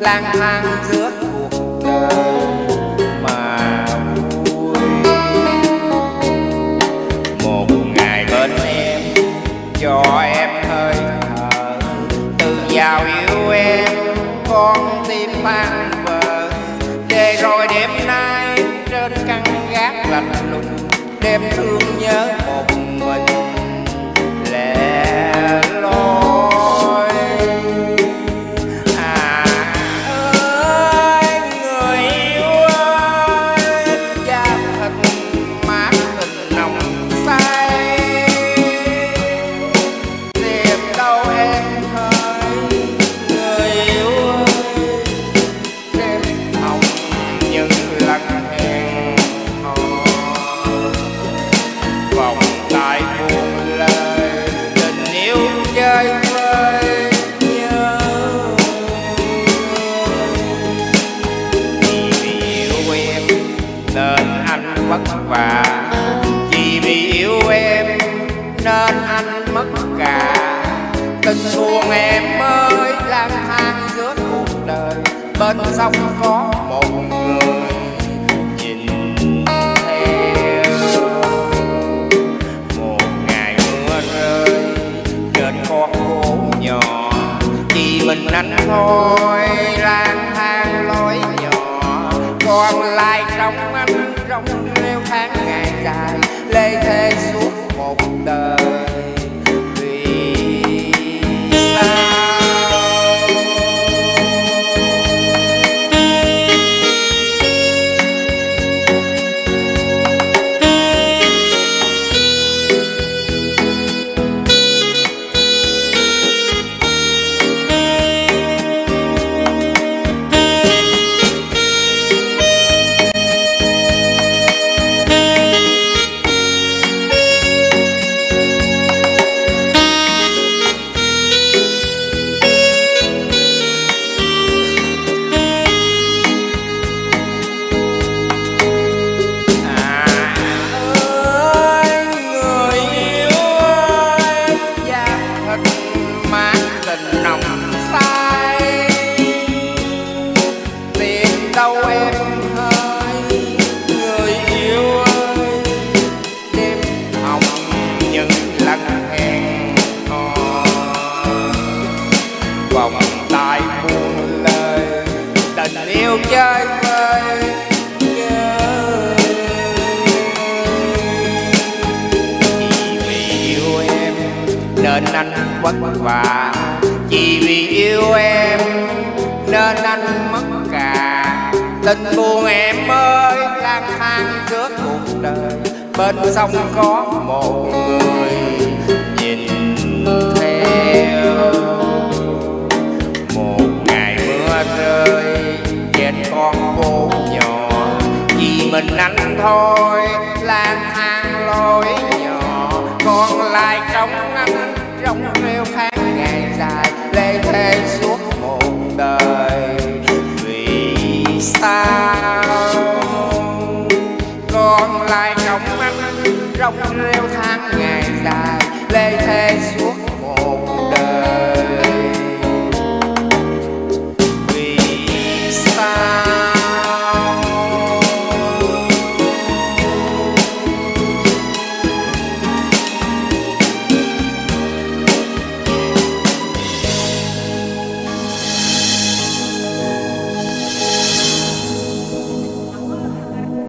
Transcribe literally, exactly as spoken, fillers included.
lang thang giữa cuộc đời mà vui. Một ngày bên em cho em hơi thở, từ giàu yêu em con tim tan vỡ, để rồi đêm nay trên căn gác lạnh lùng, đêm thương nhớ một mình lẻ loi. À ơi người yêu ơi, da thịt mát tình nồng say, tìm đâu em ơi người yêu ơi, đêm hồng những lần hẹn hò, vòng tay buông lời tình yêu chơi vơi nhớ. Chỉ vì yêu em nên anh vất vả, chỉ vì yêu em nên anh mất cả. Tình buồn em ơi lang thang giữa cuộc đời, bên sông có một người nhìn theo. Một ngày mưa rơi trên con phố nhỏ, chỉ mình anh thôi lang thang lối nhỏ, còn lại trong anh trong rêu tháng ngày dài, lê thê suốt một đời. Đâu em ơi người yêu ơi, đêm hồng những lần hẹn hò, vòng tay buông lời tình yêu chơi vơi nhớ. Chỉ vì yêu em nên anh vất vả, chỉ vì yêu em nên anh mất cả. Tình buồn em ơi lang thang giữa cuộc đời, bên sông có một người nhìn theo. Một ngày mưa rơi trên con phố nhỏ, chỉ mình anh thôi lang thang lối nhỏ, còn lại trong anh trong rêu tháng ngày dài, lê thê suốt một đời. Sao còn lại trong anh trong rêu tháng ngày dài, lê thê suốt